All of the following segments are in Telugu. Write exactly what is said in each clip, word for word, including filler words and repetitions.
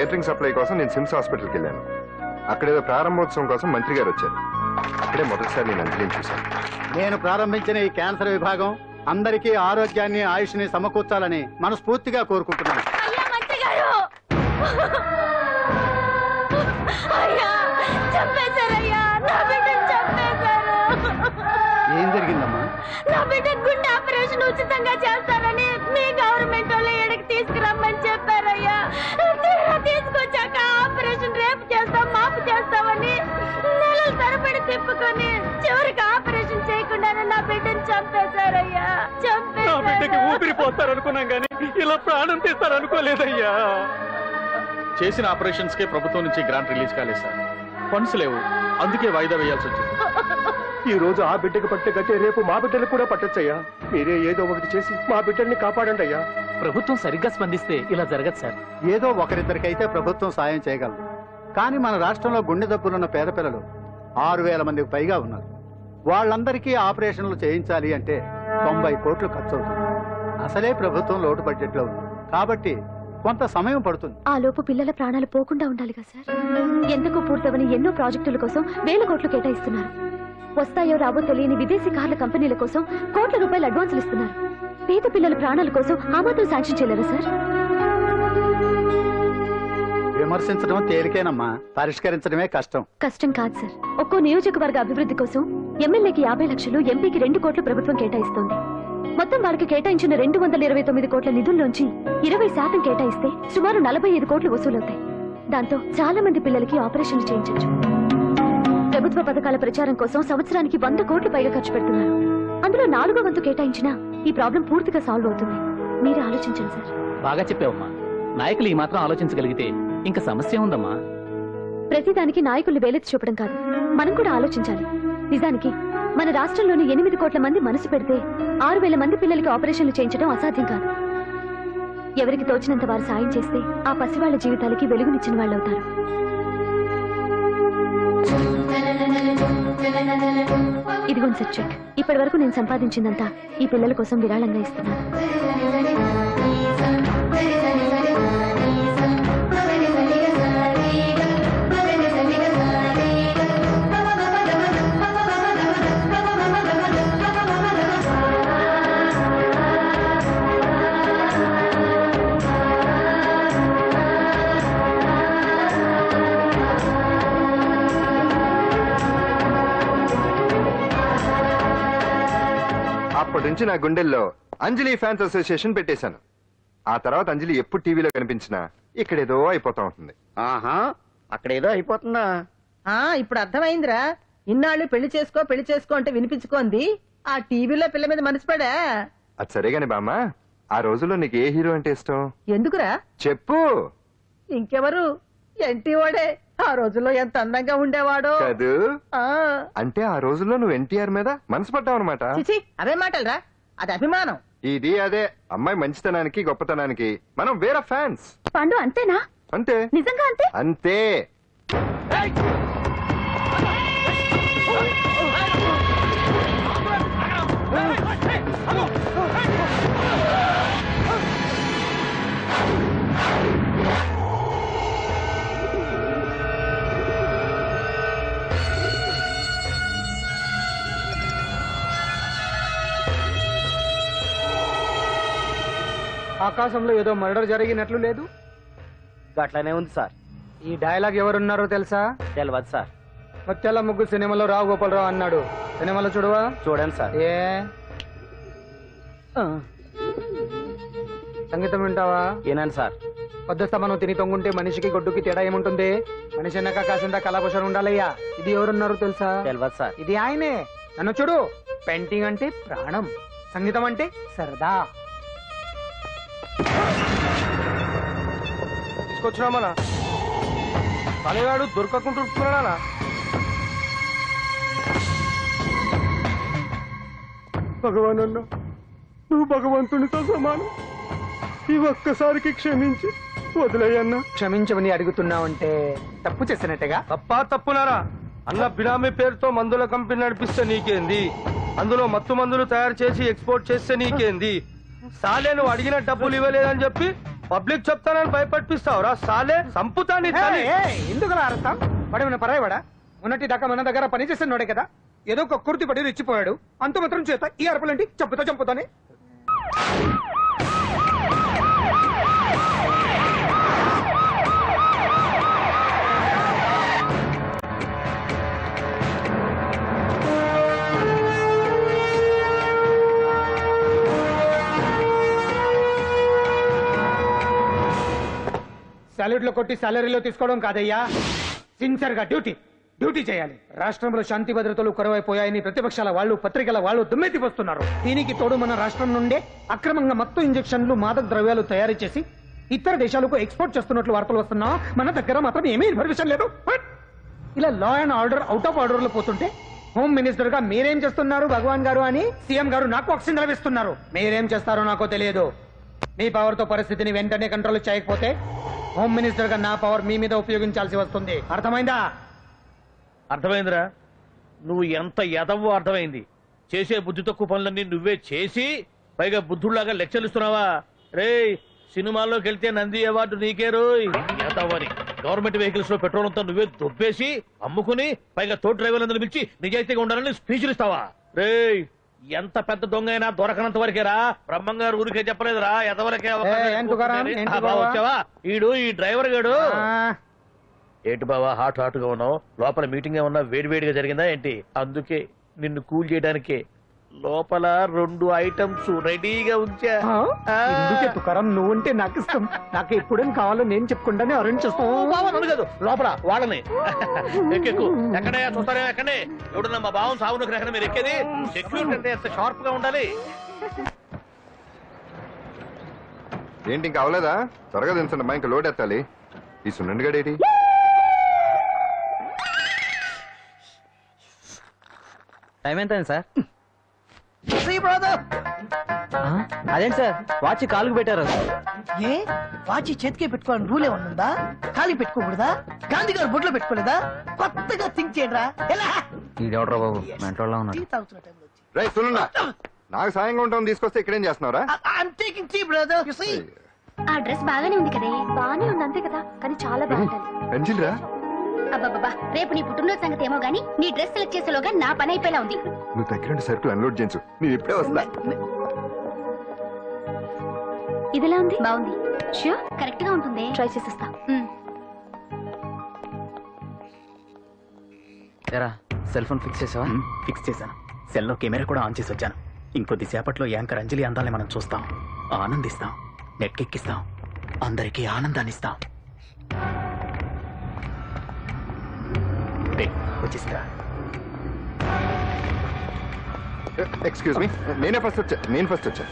కేటరింగ్ సప్లై కోసం నేను సిమ్స్ హాస్పిటల్కి వెళ్ళాను. అక్కడేదో ప్రారంభోత్సవం కోసం మంత్రి గారు వచ్చారు. అక్కడే మొదటిసారి నేను అంజలిని చూశాను. నేను ప్రారంభించిన ఈ క్యాన్సర్ విభాగం అందరికీ ఆరోగ్యాన్ని ఆయుష్ని సమకూర్చాలని మనస్ఫూర్తిగా కోరుకుంటున్నాను. ఏం జరిగిందమ్మా? నా బిడ్డ గుండె ఆపరేషన్ ఉచితంగా చేస్తారని మీ గవర్నమెంట్ వాళ్ళు ఎడకి తీసుకురమ్మని చెప్పారయ్యా. తీసుకొచ్చాక ఆపరేషన్ రేపు చేస్తాం మాపు చేస్తామని నెలల తరబడి తిప్పుకొని చివరికి ఆపరేషన్ చేయకుండానే నా బిడ్డను చంపేశారయ్యా. చంపేశారు. ఊపిరిపోతారనుకున్నాం గానీ ఇలా ప్రాణం తీస్తారనుకోలేదయ్యా. చేసిన ఆపరేషన్స్ కే ప్రభుత్వం నుంచి గ్రాంట్ రిలీజ్ కాలేదు సార్. ఫండ్స్ లేవు, అందుకే వాయిదా వేయాల్సి వచ్చింది. ఈ రోజు ఆ బిడ్డకు పట్టే గతే రేపు మా బిడ్డలు కూడా పట్టొచ్చయ్యా. మీరే ఏదో ఒకటి చేసి మా బిడ్డల్ని కాపాడండి అయ్యా. ప్రభుత్వం సరిగ్గా స్పందిస్తే ఇలా జరగదు సార్. ఏదో ఒకరిద్దరికైతే ప్రభుత్వం సాయం చేయగలదు. కానీ మన రాష్ట్రంలో గుండె జబ్బులున్న పేద పిల్లలు ఆరు వేల మందికి పైగా ఉన్నారు. వాళ్ళందరికీ ఆపరేషన్లు చేయించాలి అంటే తొంభై కోట్లు ఖర్చు అవుతుంది. అసలే ప్రభుత్వం లోటు బడ్జెట్ లో ఉంది కాబట్టి కొంత సమయం పడుతుంది. ఆ లోపు పిల్లల ప్రాణాలు పోకుండా ఉండాలిగా సార్. ఎందుకు పూర్తవని ఎన్నో ప్రాజెక్టుల కోసం వేల కోట్లు కేటాయిస్తున్నారు. వస్తాయో రావో తెలియని విదేశీ కార్ల కంపెనీల కోసం కోట్ల రూపాయలు అడ్వాన్సులు ఇస్తున్నారు. పేద పిల్లల ప్రాణాల కోసం ఆ మాత్రం శాంక్షన్ చేయలేరా సార్? విమర్శించడం తేలికేనమ్మా, పరిష్కరించడమే కష్టం. కష్టం కాదు సార్. ఒక్కో నియోజకవర్గ అభివృద్ధి కోసం ఎమ్మెల్యేకి యాభై లక్షలు, ఎంపీకి రెండు కోట్లు ప్రభుత్వం కేటాయిస్తోంది. మొత్తం వారికి కేటాయించిన రెండు వందల ఇరవై తొమ్మిది కోట్ల నిధుల్లోంచి ఇరవై శాతం కేటాయిస్తే సుమారు నలభై ఐదు కోట్లు వసూలవుతాయి. దాంతో చాలా మంది పిల్లలకి ఆపరేషన్లు చేయించవచ్చు. ప్రభుత్వ పథకాల ప్రచారం కోసం సంవత్సరానికి వంద కోట్లు పైగా ఖర్చు పెడుతున్నారు. అందులో నాలుగో వంతు కేటాయించినా ఈ ప్రాబ్లం పూర్తిగా సాల్వ్ అవుతుంది. మీరు ఆలోచించండి సార్. బాగా చెప్పావమ్మా. నాయకులు ఈ మాత్రం ఆలోచించగలిగితే ఇంకా సమస్య ఉందమ్మా. ప్రతిదానికి నాయకులు వేలెత్తి చూపడం కాదు, మనం కూడా ఆలోచించాలి. నిజానికి మన రాష్ట్రంలోని ఎనిమిది కోట్ల మంది మనసు పెడితే ఆరు వేల మంది పిల్లలకి ఆపరేషన్లు చేయించడం అసాధ్యం కాదు. ఎవరికి తోచినంత వారు సాయం చేస్తే ఆ పసివాళ్ల జీవితాలకి వెలుగునిచ్చిన వాళ్ళు అవుతారు. ఇదిగోండి సార్ చెక్. ఇప్పటి వరకు నేను సంపాదించిందంతా ఈ పిల్లల కోసం విరాళంగా ఇస్తున్నాను. అప్పటి నుంచి నా గుండెల్లో అంజలి ఫ్యాన్స్ అసోసియేషన్ పెట్టేశాను. ఆ తర్వాత అంజలి ఎప్పుడు టీవీలో కనిపించినా ఇక్కడేదో అయిపోతా ఉంటుంది. ఆహా, అక్కడేదో అయిపోతుందా? ఆ ఇప్పుడు అర్థమైందిరా. ఇన్నాళ్ళు పెళ్లి చేసుకో పెళ్లి చేసుకో అంటే వినిపించుకోంది ఆ టీవీలో పిల్ల మీద మనసు పడా. అది సరేగాని బామ్మ, ఆ రోజుల్లో నీకు ఏ హీరో అంటే ఇష్టం? ఎందుకురా చెప్పు. ఇంకెవరు, ఎన్టీ వాడే. ఆ రోజుల్లో ఎంత అందంగా ఉండేవాడో కాదు. అంటే ఆ రోజుల్లో నువ్వు ఎన్టీఆర్ మీద మనసు పడ్డావు అనమాట. చిచి అవే మాటలరా, అది అభిమానం. ఇది అదే అమ్మాయి మంచితనానికి గొప్పతనానికి మనం వేరే ఫ్యాన్స్. పండు అంతేనా? అంతే. నిజంగా అంతే? అంతే. ఆకాశంలో ఏదో మర్డర్ జరిగినట్లు లేదు. అట్లానే ఉంది సార్. ఈ డైలాగ్ ఎవరున్నారో తెలుసా? తెలియదు సార్. ముత్యాల ముగ్గు సినిమాలో రావు గోపాలరావు అన్నాడు. సినిమాలో చూడవా? చూడండి సార్. ఏ సంగీతం వింటావా? ఏనండి సార్. పొద్దుస్తా మనం తిని తొంగుంటే మనిషికి గొడ్డుకి తేడా ఏముంటుంది? మనిషి అన్నాక కాసింత కళాభూషణ ఉండాలయ్యా. ఇది ఎవరున్నారో తెలుసా? తెలియదు సార్. ఇది ఆయనే. నన్ను చూడు. పెయింటింగ్ అంటే ప్రాణం, సంగీతం అంటే సరదా. తీసుకొచ్చినామనా పనివాడు దొరకకుంటున్నానా? భగవాన్ అన్న, నువ్వు భగవంతునితో సమానం. ఈ ఒక్కసారికి క్షమించి వదిలేయన్నా. క్షమించమని అడుగుతున్నావంటే తప్పు చేసినట్టుగా. తప్పా తప్పునారా? అన్న బినామీ పేరుతో మందుల కంపెనీ నడిపిస్తే నీకేంది? అందులో మత్తు మందులు తయారు చేసి ఎక్స్పోర్ట్ చేస్తే నీకేంది? సాలే నువ్వు అడిగిన డబ్బులు ఇవ్వలేదని చెప్పి పబ్లిక్ చెప్తానని భయపడిపిస్తావురా సాలే సంపుతాని ఎందుకు అర్థం పడేమన్నా పరాయవాడా ఉన్నట్టి దాకా మన దగ్గర పనిచేస్తున్నాడే కదా ఏదో ఒక కుర్తి పడి రెచ్చిపోయాడు అంత మాత్రం చేత ఈ అరపలేంటి చంపుతా చంపుతానే సాలరీలో కొట్టి సాలరీలో తీసుకోవడం కాదయ్యా సిన్సియర్ గా డ్యూటీ డ్యూటీ చేయాలి. రాష్ట్రంలో శాంతి భద్రతలు కరువైపోయాయని ప్రతిపక్షాల వాళ్ళు పత్రికల వాళ్ళు దుమ్మెత్తి వస్తున్నారు. దీనికి తోడు మన రాష్ట్రం నుండే అక్రమంగా మత్తు ఇంజెక్షన్లు మాదక ద్రవ్యాలు తయారు చేసి ఇతర దేశాలకు ఎక్స్పోర్ట్ చేస్తున్నట్లు వార్తలు వస్తున్నా మన దగ్గర మాత్రం ఏమీ ఇన్ఫర్మేషన్ లేదు. ఇలా law and order out of order లో పోతుంటే హోమ్ మినిస్టర్ గా మీరేం చేస్తున్నారు భగవాన్ గారు అని సీఎం గారు నాకు ఆక్సిజన్ లభిస్తున్నారు. మీరేం చేస్తారో నాకు తెలియదు. మీ పవర్ తో పరిస్థితిని వెంటనే కంట్రోల్ చేయకపోతే హోమ్ మినిస్టర్ గా నా పవర్ మీ మీద ఉపయోగించాల్సి వస్తుంది. అర్థమైందా? అర్థమైందిరా. నువ్వు ఎంత ఎదవో అర్థమైంది. చేసే బుద్ధి తక్కువ పనులన్నీ నువ్వే చేసి పైగా బుద్ధుళ్లాగా లెక్చర్లు ఇస్తున్నావా? రే సినిమాల్లోకి వెళ్తే నంది అవార్డు నీకే రోయ్ ఎదవని. గవర్నమెంట్ వెహికల్స్ లో పెట్రోల్ అంతా నువ్వే దొబ్బేసి అమ్ముకుని పైగా తోటి డ్రైవర్లందరూ పిలిచి నిజాయితీగా ఉండాలని స్పీచ్లు ఇస్తావా? రే ఎంత పెద్ద దొంగ అయినా దొరకనంత వరకేరా. బ్రహ్మంగారు ఊరికే చెప్పలేదురా ఎదవరకే వచ్చావా? ఈడు ఈ డ్రైవర్ గాడు ఏంటి బావా హాట్ హాట్ గా ఉన్నావు? లోపల మీటింగ్ ఏమన్నా వేడివేడిగా జరిగిందా ఏంటి? అందుకే నిన్ను కూల్ చేయడానికే లోపల రెండు ఐటమ్స్ రెడీగా ఉంచా. తుకారం నువ్వుంటే నాకు ఇష్టం. నాకు ఎప్పుడేం కావాలో నేను చెప్పుకుంటానే అరేంజ్ చేస్తాను. కాదు లోపల వాళ్ళని ఎక్కెక్కు. ఎక్కడయ్యా చూస్తారా? ఎక్కడే ఎవడన్నా మా బావం సాగునకు ఎక్కడ మీరు ఎక్కేది? సెక్యూరిటీ అంటే ఎంత షార్ప్ గా ఉండాలి. ఏంటి ఇంకా అవలేదా? త్వరగా దించండి మా ఇంకా లోడ్ ఎత్తాలి. ఈ సున్నండి గడేటి టైం ఎంత సార్? అదేంటి సార్ వాచ్ కాలుకు పెట్టారు? ఏ వాచ్ చేతికే పెట్టుకోవాలని రూల్ ఏమన్నా ఉందా? ఖాళీ పెట్టుకోకూడదా? గాంధీ గారు బొట్లో పెట్టుకోలేదా? కొత్తగా థింక్ చేయరా. ఇదెవడరా బాబు మెంటోళ్ళ ఉన్నాడు. రై సునండా నాకు సాయంగా ఉంటాం తీసుకొస్తే ఇక్కడేం చేస్తున్నారా? ఆ డ్రెస్ బాగానే ఉంది కదే. బాగానే ఉంది అంతే కదా, కానీ చాలా బాగుంటుంది. అంజిల్ రా అబ్బాబ్బా రేపు నీ పుట్టినరోజు సంగతి ఏమో గానీ నీ డ్రెస్ సెలెక్ట్ చేసేలోగా నా పని అయిపోయేలా ఉంది. నువ్వు దగ్గర సరుకులు అన్లోడ్ చేయించు. నేను ఇప్పుడే వస్తా. ఇదిలా ఉంది? బాగుంది. ష్యూర్ కరెక్ట్ గా ఉంటుంది. ట్రై చేసేస్తా. సెల్ ఫోన్ ఫిక్స్ చేసావా? ఫిక్స్ చేశాను. సెల్లో కెమెరా కూడా ఆన్ చేసి వచ్చాను. ఇంకొద్ది సేపట్లో యాంకర్ అంజలి అందాలని మనం చూస్తాం, ఆనందిస్తాం, నెట్కెక్కిస్తాం, అందరికీ ఆనందాన్ని ఇస్తాం. వచ్చేస్తా. ఎక్స్క్యూజ్ మీ, నేనే ఫస్ట్ వచ్చా. నేను ఫస్ట్ వచ్చా.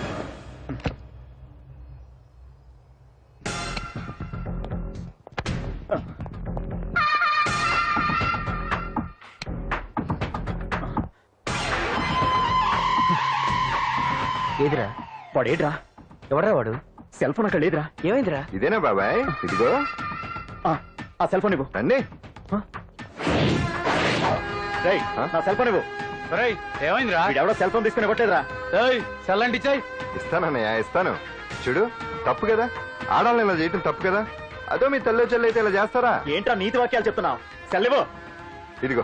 ఏదిరా వాడేడ్రా? ఎవడరా వాడు? సెల్ ఫోన్ అక్కడ లేదురా. ఏమైందిరా? ఇదేనా బాబాయ్? ఇదిగో ఆ సెల్ ఫోన్ ఇవ్వు. రండి. నా సెల్ ఫోన్ ఇవ్వు. ఏమైందిరా? ఎవడో సెల్ ఫోన్ తీసుకుని ఇవ్వట్లేదురా. సెల్ అంటే ఇచ్చాయి. ఇస్తానన్నయ్య ఇస్తాను. చూడు తప్పు కదా, ఆడాలని ఇలా చేయటం తప్పు కదా. అదో మీ తల్లో చెల్లి అయితే ఇలా చేస్తారా? ఏంట్రా నీతి వాక్యాలు చెప్తున్నావు? సెల్ ఇవ్వు. ఇదిగో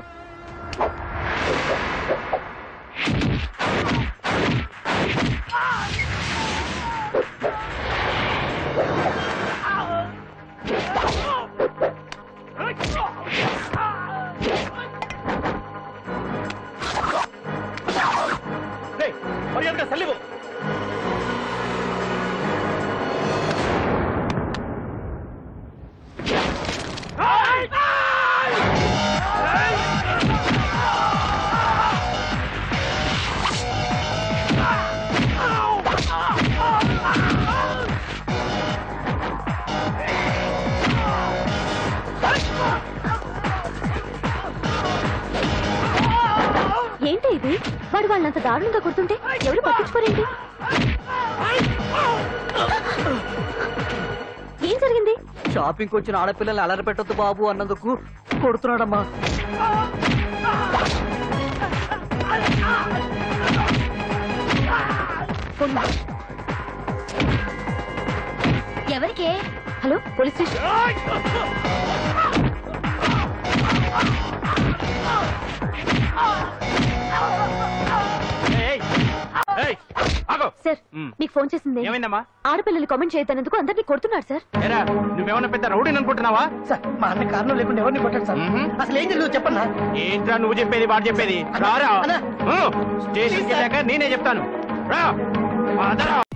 సెల్ ఇవ్వు. ఏంటి ఇది? వాడు వాళ్ళంత దారుణంగా కొడుతుంటే ఎవరు పట్టించుకోరేంటి? ఏం జరిగింది? షాపింగ్ వచ్చిన ఆడపిల్లల్ని అలరి పెట్టొద్దు బాబు అన్నందుకు కొడుతున్నాడమ్మా. ఎవరికి? Hello police station. సార్ మీకు ఫోన్ చేసింది ఏమైందమ్మా? ఆడపిల్లలు కామెంట్ చేయొద్దన్నందుకు అందరినీ కొడుతున్నారు సార్. ఏరా నువ్వేమన్నా పెద్ద రౌడీని అనుకుంటున్నావా? సార్ మా అన్న కారణం లేకుండా ఎవరిని కొట్టాడు సార్. అసలు ఏం తెలియదు చెప్పన్నా. ఏంట్రా నువ్వు చెప్పేది వాడు చెప్పేది? రారా స్టేషన్కి వెళ్ళాక నేనే చెప్తాను. రా